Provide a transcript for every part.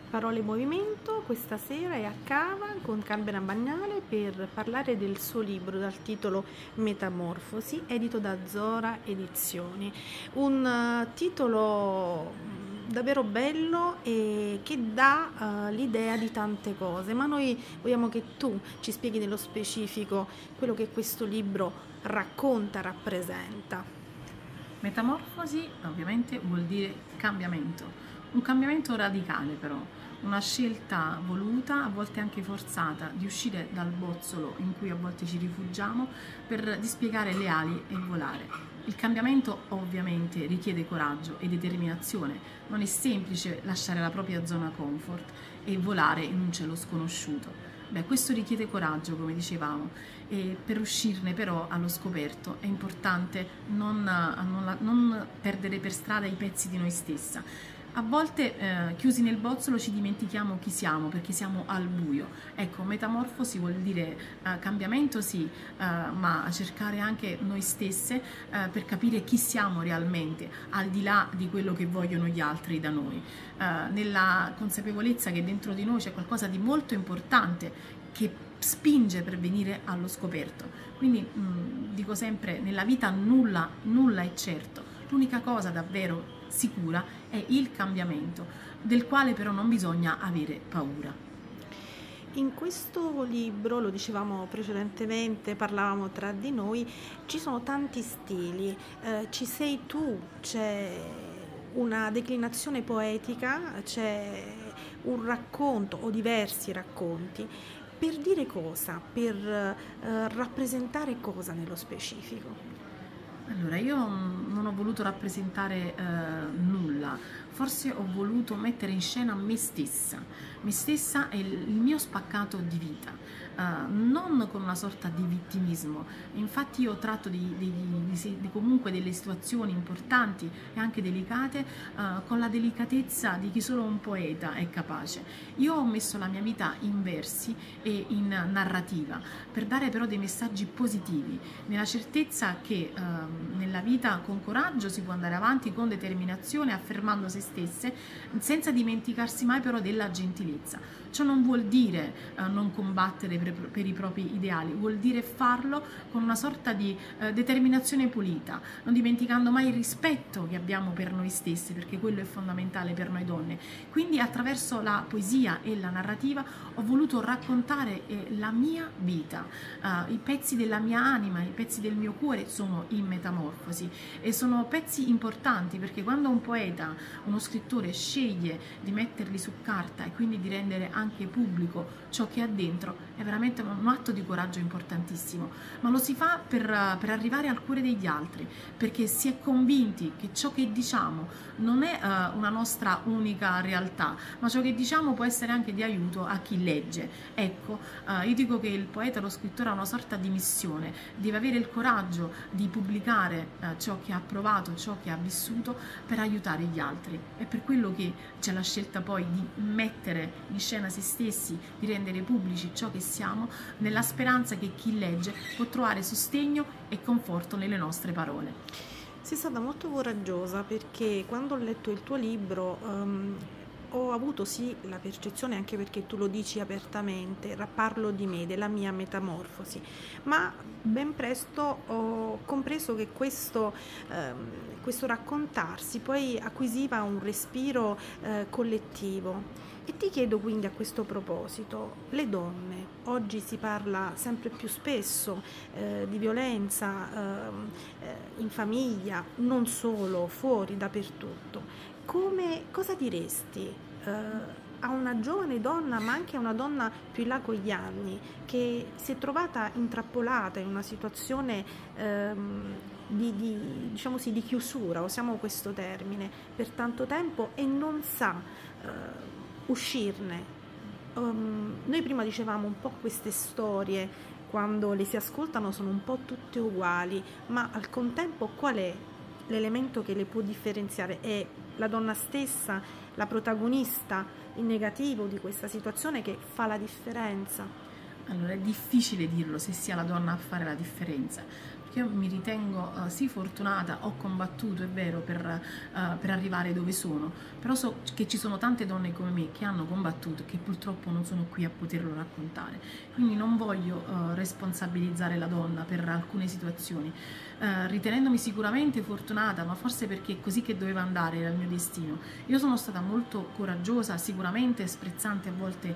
Parole Movimento questa sera è a Cava con Carmela Bagnale per parlare del suo libro dal titolo Metamorfosi, edito da Zora Edizioni. Un titolo davvero bello e che dà l'idea di tante cose, ma noi vogliamo che tu ci spieghi nello specifico quello che questo libro racconta, rappresenta. Metamorfosi ovviamente vuol dire cambiamento, un cambiamento radicale però, una scelta voluta, a volte anche forzata, di uscire dal bozzolo in cui a volte ci rifugiamo per dispiegare le ali e volare. Il cambiamento ovviamente richiede coraggio e determinazione, non è semplice lasciare la propria zona comfort e volare in un cielo sconosciuto. Questo richiede coraggio, come dicevamo, e per uscirne però allo scoperto è importante non perdere per strada i pezzi di noi stessa. A volte chiusi nel bozzolo ci dimentichiamo chi siamo perché siamo al buio. Ecco, metamorfosi vuol dire cambiamento sì, ma cercare anche noi stesse per capire chi siamo realmente, al di là di quello che vogliono gli altri da noi, nella consapevolezza che dentro di noi c'è qualcosa di molto importante che spinge per venire allo scoperto. Quindi dico sempre, nella vita nulla è certo, l'unica cosa davvero sicura è il cambiamento, del quale però non bisogna avere paura. In questo libro, lo dicevamo precedentemente, parlavamo tra di noi, ci sono tanti stili, ci sei tu, c'è una declinazione poetica, c'è un racconto o diversi racconti. Per dire cosa? Per rappresentare cosa nello specifico? Allora, io non ho voluto rappresentare nulla, forse ho voluto mettere in scena me stessa e il mio spaccato di vita, non con una sorta di vittimismo. Infatti io tratto comunque delle situazioni importanti e anche delicate con la delicatezza di chi solo un poeta è capace. Io ho messo la mia vita in versi e in narrativa per dare però dei messaggi positivi, nella certezza che nella vita con coraggio si può andare avanti, con determinazione, affermando se stesse, senza dimenticarsi mai però della gentilezza. Ciò non vuol dire non combattere per i propri ideali, vuol dire farlo con una sorta di determinazione pulita, non dimenticando mai il rispetto che abbiamo per noi stesse, perché quello è fondamentale per noi donne. Quindi attraverso la poesia e la narrativa ho voluto raccontare la mia vita, i pezzi della mia anima, i pezzi del mio cuore sono in metamorfosi e sono pezzi importanti, perché quando un poeta, uno scrittore sceglie di metterli su carta e quindi di rendere anche pubblico ciò che ha dentro, è veramente un atto di coraggio importantissimo, ma lo si fa per arrivare al cuore degli altri, perché si è convinti che ciò che diciamo non è una nostra unica realtà, ma ciò che diciamo può essere anche di aiuto a chi legge. Ecco, io dico che il poeta, lo scrittore ha una sorta di missione, deve avere il coraggio di pubblicare ciò che ha provato, ciò che ha vissuto per aiutare gli altri. È per quello che c'è la scelta poi di mettere in scena se stessi, di rendere pubblici ciò che siamo, nella speranza che chi legge può trovare sostegno e conforto nelle nostre parole. Sei stata molto coraggiosa perché quando ho letto il tuo libro ho avuto sì la percezione, anche perché tu lo dici apertamente, parlo di me, della mia metamorfosi, ma ben presto ho compreso che questo raccontarsi poi acquisiva un respiro collettivo. E ti chiedo quindi a questo proposito, le donne, oggi si parla sempre più spesso di violenza in famiglia, non solo, fuori, dappertutto. Cosa diresti a una giovane donna, ma anche a una donna più in là con gli anni, che si è trovata intrappolata in una situazione diciamo sì, di chiusura, usiamo questo termine, per tanto tempo e non sa uscirne? Noi prima dicevamo un po' queste storie, quando le si ascoltano sono un po' tutte uguali, ma al contempo qual è l'elemento che le può differenziare? È la donna stessa, la protagonista in negativo di questa situazione che fa la differenza? Allora, è difficile dirlo se sia la donna a fare la differenza, perché perché io mi ritengo sì fortunata, ho combattuto, è vero, per arrivare dove sono, però so che ci sono tante donne come me che hanno combattuto e che purtroppo non sono qui a poterlo raccontare. Quindi non voglio responsabilizzare la donna per alcune situazioni, ritenendomi sicuramente fortunata, ma forse perché è così che doveva andare, era il mio destino. Io sono stata molto coraggiosa, sicuramente sprezzante a volte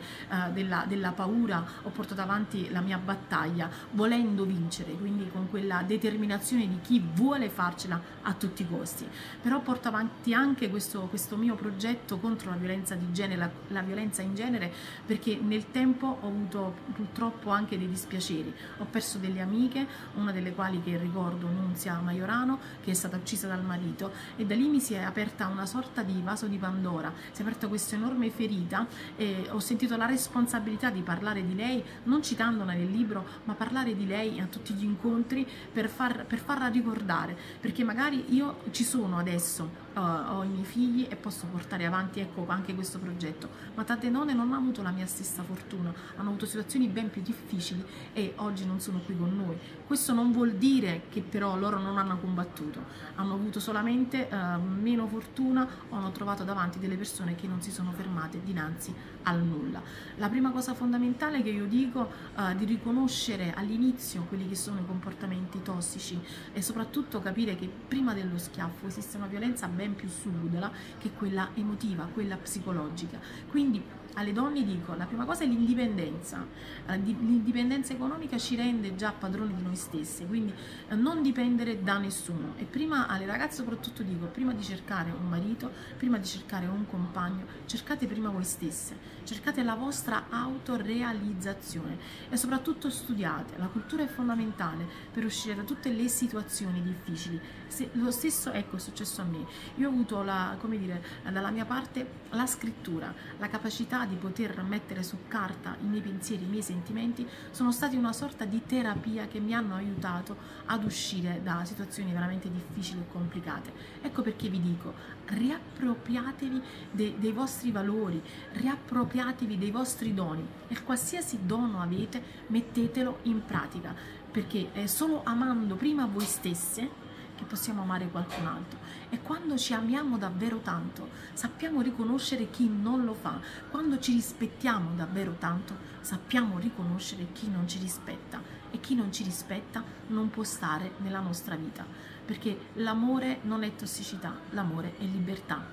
della paura, ho portato avanti la mia battaglia volendo vincere, quindi con quella determinazione di chi vuole farcela a tutti i costi. Però porto avanti anche questo mio progetto contro la violenza di genere, la violenza in genere, perché nel tempo ho avuto purtroppo anche dei dispiaceri. Ho perso delle amiche, una delle quali che ricordo, Nunzia Maiorano, che è stata uccisa dal marito, e da lì mi si è aperta una sorta di vaso di Pandora, si è aperta questa enorme ferita e ho sentito la responsabilità di parlare di lei, non citandola nel libro, ma parlare di lei a tutti gli incontri per farla ricordare, perché magari io ci sono adesso, ho i miei figli e posso portare avanti, ecco, anche questo progetto, ma tante donne non hanno avuto la mia stessa fortuna, hanno avuto situazioni ben più difficili e oggi non sono qui con noi. Questo non vuol dire che però loro non hanno combattuto, hanno avuto solamente meno fortuna o hanno trovato davanti delle persone che non si sono fermate dinanzi al nulla. La prima cosa fondamentale che io dico è di riconoscere all'inizio quelli che sono i comportamenti tossici e soprattutto capire che prima dello schiaffo esiste una violenza ben più subdola, che è quella emotiva, quella psicologica. Quindi alle donne dico, la prima cosa è l'indipendenza. L'indipendenza economica ci rende già padroni di noi stesse, quindi non dipendere da nessuno. E prima alle ragazze soprattutto dico, prima di cercare un marito, prima di cercare un compagno, cercate prima voi stesse, cercate la vostra autorealizzazione e soprattutto studiate. La cultura è fondamentale per uscire da tutte le situazioni difficili. Lo stesso, ecco, è successo a me. Io ho avuto dalla mia parte la scrittura, la capacità di poter mettere su carta i miei pensieri, i miei sentimenti, sono stati una sorta di terapia che mi hanno aiutato ad uscire da situazioni veramente difficili e complicate. Ecco perché vi dico, riappropriatevi dei vostri valori, riappropriatevi dei vostri doni e qualsiasi dono avete, mettetelo in pratica, perché è solo amando prima voi stesse che possiamo amare qualcun altro, e quando ci amiamo davvero tanto sappiamo riconoscere chi non lo fa, quando ci rispettiamo davvero tanto sappiamo riconoscere chi non ci rispetta, e chi non ci rispetta non può stare nella nostra vita, perché l'amore non è tossicità, l'amore è libertà.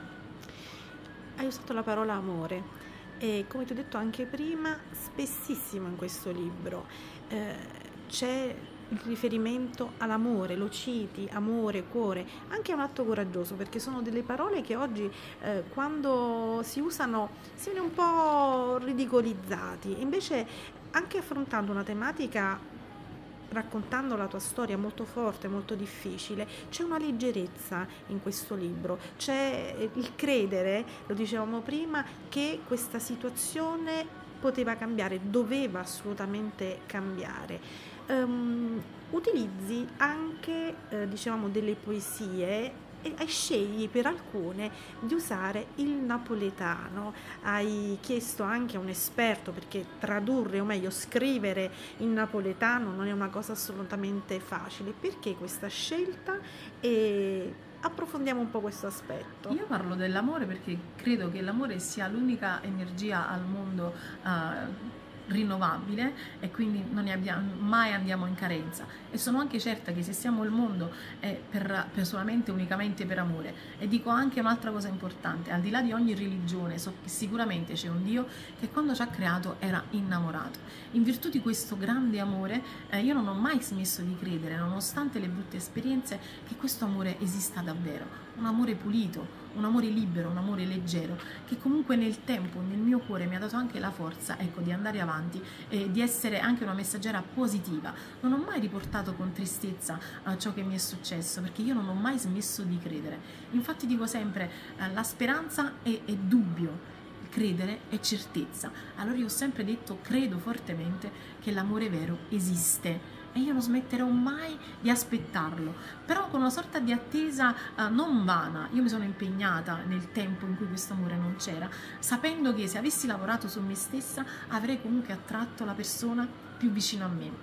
Hai usato la parola amore e, come ti ho detto anche prima, spessissimo in questo libro c'è il riferimento all'amore, lo citi, amore, cuore, anche è un atto coraggioso, perché sono delle parole che oggi quando si usano si viene un po' ridicolizzati, invece anche affrontando una tematica, raccontando la tua storia molto forte, molto difficile, c'è una leggerezza in questo libro, c'è il credere, lo dicevamo prima, che questa situazione poteva cambiare, doveva assolutamente cambiare. Utilizzi anche, dicevamo, delle poesie e scegli per alcune di usare il napoletano. Hai chiesto anche a un esperto, perché tradurre, o meglio scrivere in napoletano non è una cosa assolutamente facile. Perché questa scelta? E approfondiamo un po' questo aspetto. Io parlo dell'amore perché credo che l'amore sia l'unica energia al mondo rinnovabile, e quindi non ne abbiamo, mai andiamo in carenza, e sono anche certa che se siamo al mondo è solamente, unicamente per amore. E dico anche un'altra cosa importante: al di là di ogni religione, so che sicuramente c'è un Dio che quando ci ha creato era innamorato. In virtù di questo grande amore io non ho mai smesso di credere, nonostante le brutte esperienze, che questo amore esista davvero, un amore pulito, un amore libero, un amore leggero, che comunque nel tempo, nel mio cuore, mi ha dato anche la forza, ecco, di andare avanti e di essere anche una messaggera positiva. Non ho mai riportato con tristezza ciò che mi è successo, perché io non ho mai smesso di credere. Infatti dico sempre, la speranza è dubbio, credere è certezza. Allora io ho sempre detto, credo fortemente che l'amore vero esiste, e io non smetterò mai di aspettarlo, però con una sorta di attesa non vana. Io mi sono impegnata nel tempo in cui questo amore non c'era, sapendo che se avessi lavorato su me stessa avrei comunque attratto la persona più vicina a me.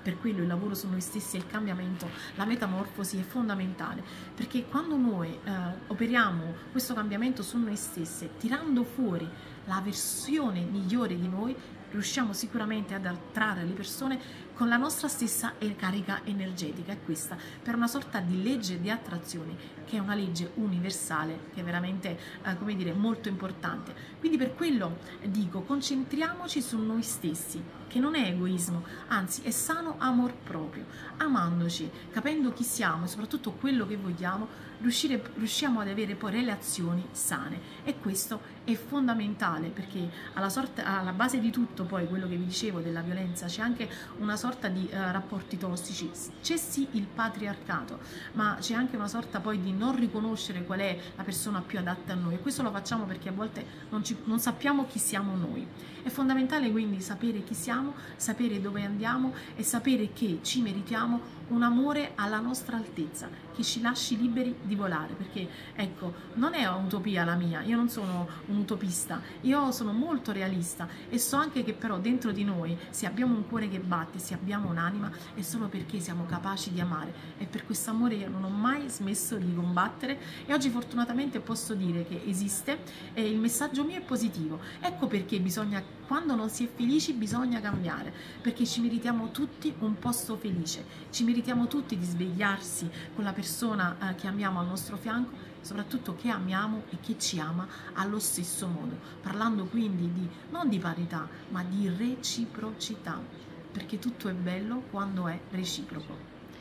Per quello il lavoro su noi stessi e il cambiamento, la metamorfosi è fondamentale, perché quando noi operiamo questo cambiamento su noi stessi, tirando fuori la versione migliore di noi, riusciamo sicuramente ad attrarre le persone con la nostra stessa carica energetica. È questa per una sorta di legge di attrazione, che è una legge universale, che è veramente come dire, molto importante. Quindi per quello dico, concentriamoci su noi stessi, che non è egoismo, anzi è sano amor proprio. Amandoci, capendo chi siamo e soprattutto quello che vogliamo, riusciamo ad avere poi relazioni sane, e questo è fondamentale, perché alla base di tutto, poi quello che vi dicevo della violenza, c'è anche una sorta di rapporti tossici. C'è sì il patriarcato, ma c'è anche una sorta poi di non riconoscere qual è la persona più adatta a noi, e questo lo facciamo perché a volte non sappiamo chi siamo noi. È fondamentale quindi sapere chi siamo, sapere dove andiamo e sapere che ci meritiamo un amore alla nostra altezza, che ci lasci liberi di volare, perché ecco, non è un'utopia la mia, io non sono un utopista, io sono molto realista, e so anche che però dentro di noi, se abbiamo un cuore che batte, se abbiamo un'anima, è solo perché siamo capaci di amare, e per questo amore io non ho mai smesso di combattere, e oggi fortunatamente posso dire che esiste, e il messaggio mio è positivo. Ecco perché quando non si è felici bisogna cambiare, perché ci meritiamo tutti un posto felice, ci meritiamo tutti di svegliarsi con la persona che amiamo al nostro fianco, soprattutto che amiamo e che ci ama allo stesso modo, parlando quindi non di parità, ma di reciprocità, perché tutto è bello quando è reciproco.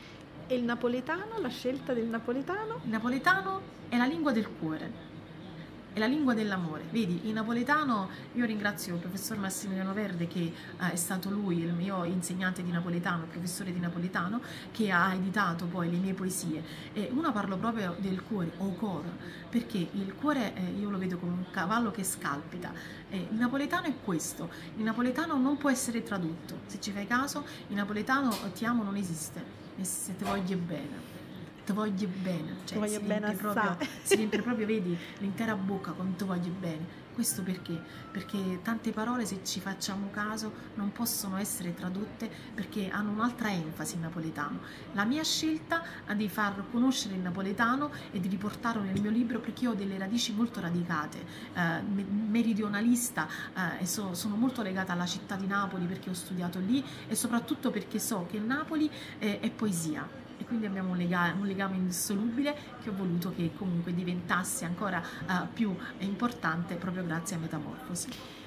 E il napoletano, la scelta del napoletano? Il napoletano è la lingua del cuore, è la lingua dell'amore. Vedi, in napoletano, io ringrazio il professor Massimiliano Verde, che è stato lui il mio insegnante di napoletano, il professore di napoletano, che ha editato poi le mie poesie. E una parlo proprio del cuore, o cor, perché il cuore io lo vedo come un cavallo che scalpita. Il napoletano è questo, il napoletano non può essere tradotto. Se ci fai caso, in napoletano ti amo non esiste, e se ti voglio bene. Ti voglio bene, cioè si riempie proprio, vedi, l'intera bocca con ti voglio bene. Questo perché? Perché tante parole, se ci facciamo caso, non possono essere tradotte perché hanno un'altra enfasi in napoletano. La mia scelta di far conoscere il napoletano e di riportarlo nel mio libro, perché io ho delle radici molto radicate, meridionalista, e sono molto legata alla città di Napoli, perché ho studiato lì, e soprattutto perché so che Napoli è poesia. E quindi abbiamo un legame indissolubile, che ho voluto che comunque diventasse ancora più importante proprio grazie a Metamorfosi.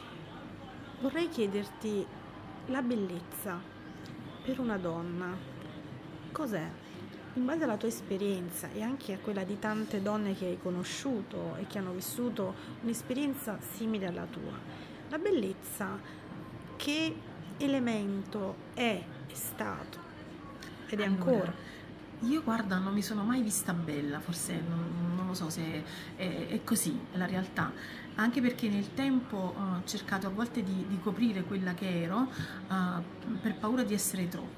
Vorrei chiederti, la bellezza per una donna cos'è? In base alla tua esperienza e anche a quella di tante donne che hai conosciuto e che hanno vissuto un'esperienza simile alla tua, la bellezza che elemento è stato ed è ancora? Io, guarda, non mi sono mai vista bella, forse non lo so se è così, è la realtà, anche perché nel tempo ho cercato a volte di coprire quella che ero per paura di essere troppo.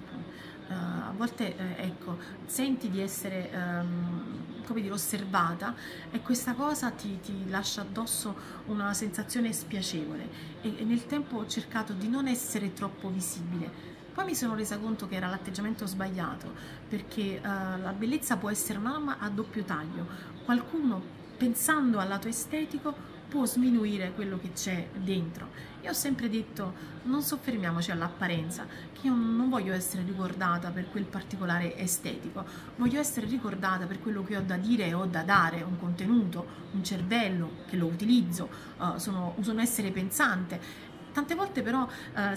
A volte ecco, senti di essere come dire, osservata, e questa cosa ti lascia addosso una sensazione spiacevole, e nel tempo ho cercato di non essere troppo visibile. Poi mi sono resa conto che era l'atteggiamento sbagliato, perché la bellezza può essere un'arma a doppio taglio. Qualcuno, pensando al lato estetico, può sminuire quello che c'è dentro. Io ho sempre detto, non soffermiamoci all'apparenza, che io non voglio essere ricordata per quel particolare estetico, voglio essere ricordata per quello che ho da dire e ho da dare, un contenuto, un cervello che lo utilizzo, sono un essere pensante. Tante volte però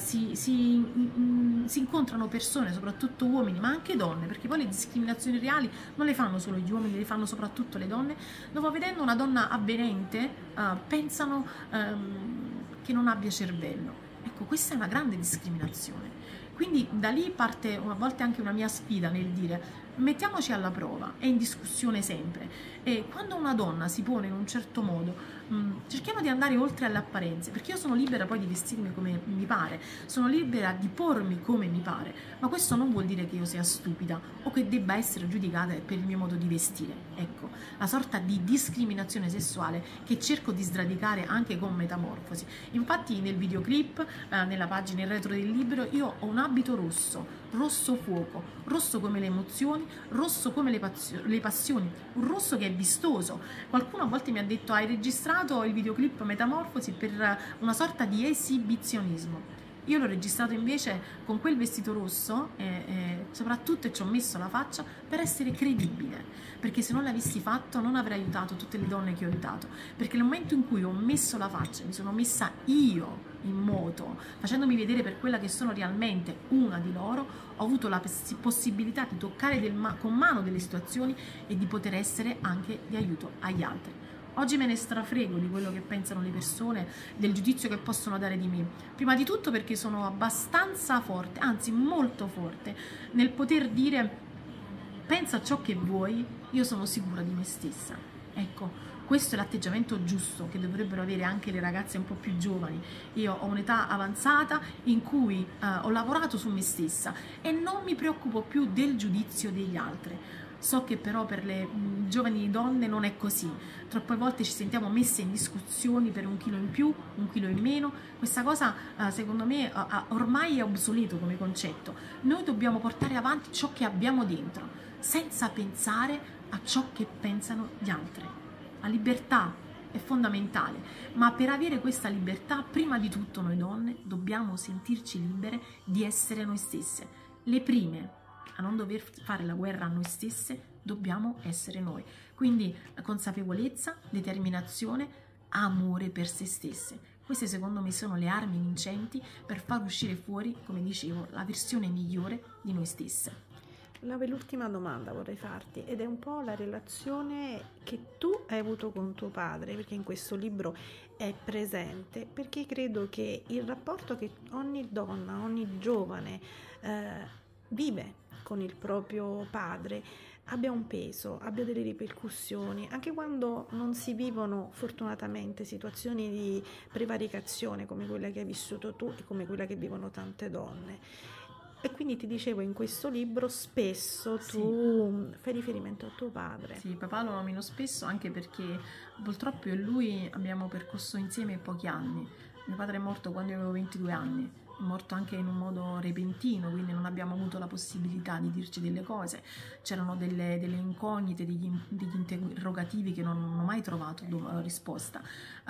si incontrano persone, soprattutto uomini, ma anche donne, perché poi le discriminazioni reali non le fanno solo gli uomini, le fanno soprattutto le donne, dove vedendo una donna avvenente pensano che non abbia cervello. Ecco, questa è una grande discriminazione. Quindi da lì parte a volte anche una mia sfida nel dire: mettiamoci alla prova, è in discussione sempre, e quando una donna si pone in un certo modo cerchiamo nemmeno di andare oltre alle apparenze, perché io sono libera poi di vestirmi come mi pare, sono libera di pormi come mi pare, ma questo non vuol dire che io sia stupida o che debba essere giudicata per il mio modo di vestire. Ecco, la sorta di discriminazione sessuale che cerco di sradicare anche con Metamorfosi. Infatti nel videoclip, nella pagina in retro del libro, io ho un abito rosso, rosso fuoco, rosso come le emozioni, rosso come le passioni, un rosso che è vistoso. Qualcuno a volte mi ha detto: hai registrato il videoclip Metamorfosi per una sorta di esibizionismo. Io l'ho registrato invece con quel vestito rosso e soprattutto ci ho messo la faccia per essere credibile, perché se non l'avessi fatto non avrei aiutato tutte le donne che ho aiutato, perché nel momento in cui ho messo la faccia, mi sono messa io in moto, facendomi vedere per quella che sono realmente una di loro, ho avuto la possibilità di toccare con mano delle situazioni e di poter essere anche di aiuto agli altri. Oggi me ne strafrego di quello che pensano le persone, del giudizio che possono dare di me. Prima di tutto perché sono abbastanza forte, anzi molto forte, nel poter dire: pensa a ciò che vuoi, io sono sicura di me stessa. Ecco, questo è l'atteggiamento giusto che dovrebbero avere anche le ragazze un po' più giovani. Io ho un'età avanzata in cui ho lavorato su me stessa e non mi preoccupo più del giudizio degli altri. So che però per le giovani donne non è così, troppe volte ci sentiamo messe in discussioni per un chilo in più, un chilo in meno. Questa cosa secondo me ormai è obsoleto come concetto. Noi dobbiamo portare avanti ciò che abbiamo dentro, senza pensare a ciò che pensano gli altri. La libertà è fondamentale, ma per avere questa libertà, prima di tutto noi donne dobbiamo sentirci libere di essere noi stesse, le prime a non dover fare la guerra a noi stesse, dobbiamo essere noi. Quindi consapevolezza, determinazione, amore per se stesse. Queste secondo me sono le armi vincenti per far uscire fuori, come dicevo, la versione migliore di noi stesse. L'ultima domanda vorrei farti, ed è un po' la relazione che tu hai avuto con tuo padre, perché in questo libro è presente, perché credo che il rapporto che ogni donna, ogni giovane vive con il proprio padre abbia un peso, abbia delle ripercussioni, anche quando non si vivono fortunatamente situazioni di prevaricazione come quella che hai vissuto tu e come quella che vivono tante donne. E quindi ti dicevo, in questo libro spesso tu fai riferimento a tuo padre. Sì, papà lo nomino spesso anche perché purtroppo io e lui abbiamo percorso insieme pochi anni. Mio padre è morto quando io avevo 22 anni. È morto anche in un modo repentino, quindi non abbiamo avuto la possibilità di dirci delle cose. C'erano delle incognite, degli interrogativi che non ho mai trovato risposta.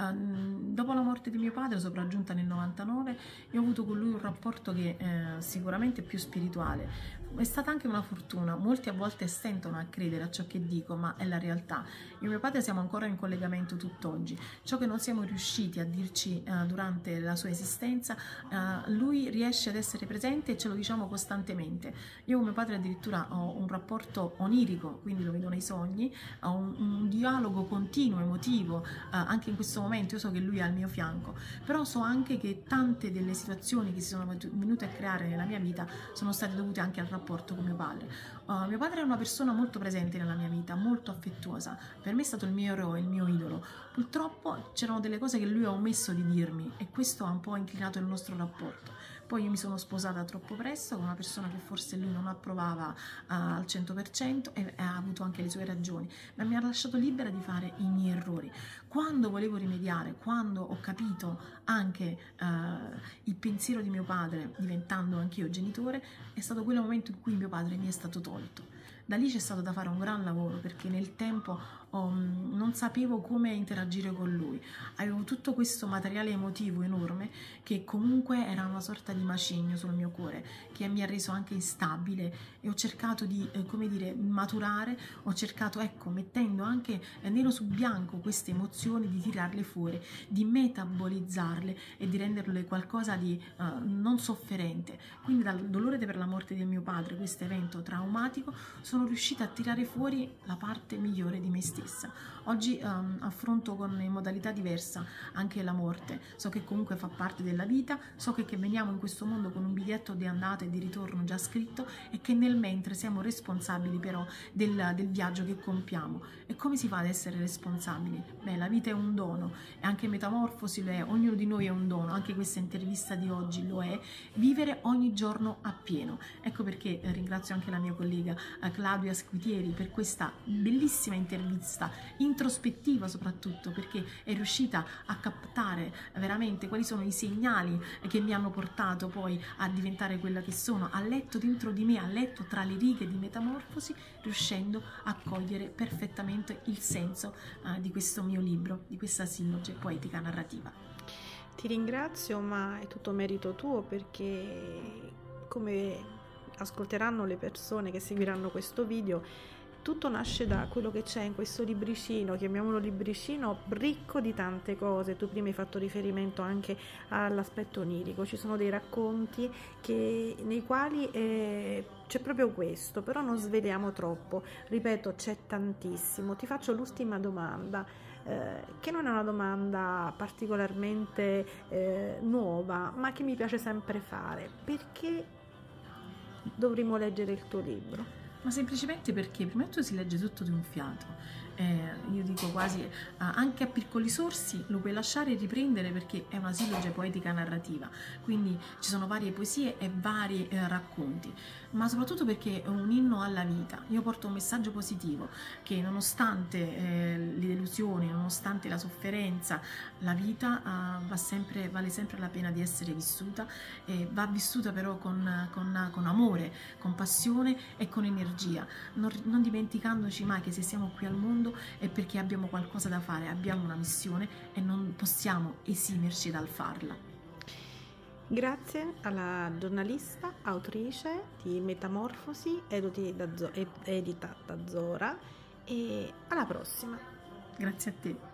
Dopo la morte di mio padre, sopraggiunta nel 99, io ho avuto con lui un rapporto che sicuramente è più spirituale. È stata anche una fortuna, molti a volte stentano a credere a ciò che dico, ma è la realtà. Io e mio padre siamo ancora in collegamento tutt'oggi. Ciò che non siamo riusciti a dirci durante la sua esistenza, lui riesce ad essere presente e ce lo diciamo costantemente. Io con mio padre addirittura ho un rapporto onirico, quindi lo vedo nei sogni, ho un dialogo continuo, emotivo, anche in questo momento io so che lui è al mio fianco, però so anche che tante delle situazioni che si sono venute a creare nella mia vita sono state dovute anche al rapporto con mio padre. Mio padre è una persona molto presente nella mia vita, molto affettuosa, per me è stato il mio eroe, il mio idolo. Purtroppo c'erano delle cose che lui ha omesso di dirmi e questo ha un po' inclinato il nostro rapporto. Poi io mi sono sposata troppo presto con una persona che forse lui non approvava al 100% e ha avuto anche le sue ragioni, ma mi ha lasciato libera di fare i miei errori. Quando volevo rimediare, quando ho capito anche il pensiero di mio padre, diventando anch'io genitore, è stato quel momento in cui mio padre mi è stato tolto. Da lì c'è stato da fare un gran lavoro perché nel tempo non sapevo come interagire con lui. Avevo tutto questo materiale emotivo enorme che comunque era una sorta di macigno sul mio cuore che mi ha reso anche instabile e ho cercato di, come dire, maturare, ho cercato, ecco, mettendo anche nero su bianco queste emozioni, di tirarle fuori, di metabolizzarle e di renderle qualcosa di non sofferente. Quindi dal dolore per la morte di mio padre, questo evento traumatico, sono riuscita a tirare fuori la parte migliore di me stessa. stessa. Oggi affronto in modalità diversa anche la morte, so che comunque fa parte della vita, so che veniamo in questo mondo con un biglietto di andata e di ritorno già scritto e che nel mentre siamo responsabili però del viaggio che compiamo. E come si fa ad essere responsabili? Beh, la vita è un dono e anche Metamorfosi lo è, ognuno di noi è un dono, anche questa intervista di oggi lo è, vivere ogni giorno appieno. Ecco perché ringrazio anche la mia collega Claudia Squitieri per questa bellissima intervista, introspettiva soprattutto, perché è riuscita a captare veramente quali sono i segnali che mi hanno portato poi a diventare quella che sono. Ha letto dentro di me, ha letto tra le righe di Metamorfosi, riuscendo a cogliere perfettamente il senso di questo mio libro, di questa silloge poetica narrativa. Ti ringrazio, ma è tutto merito tuo, perché come ascolteranno le persone che seguiranno questo video, tutto nasce da quello che c'è in questo libricino, chiamiamolo libricino, ricco di tante cose. Tu prima hai fatto riferimento anche all'aspetto onirico, ci sono dei racconti nei quali c'è proprio questo, però non sveliamo troppo. Ripeto, c'è tantissimo. Ti faccio l'ultima domanda, che non è una domanda particolarmente nuova, ma che mi piace sempre fare. Perché dovremmo leggere il tuo libro? Ma semplicemente perché prima di tutto si legge tutto di un fiato, io dico quasi anche a piccoli sorsi lo puoi lasciare e riprendere, perché è una silloge poetica narrativa, quindi ci sono varie poesie e vari racconti, ma soprattutto perché è un inno alla vita. Io porto un messaggio positivo, che nonostante le delusioni, nonostante la sofferenza, la vita vale sempre la pena di essere vissuta, e va vissuta però con amore, con passione e con energia, non dimenticandoci mai che se siamo qui al mondo è perché abbiamo qualcosa da fare, abbiamo una missione e non possiamo esimerci dal farla. Grazie alla giornalista, autrice di Metamorfosi, edita da Zora, e alla prossima. Grazie a te.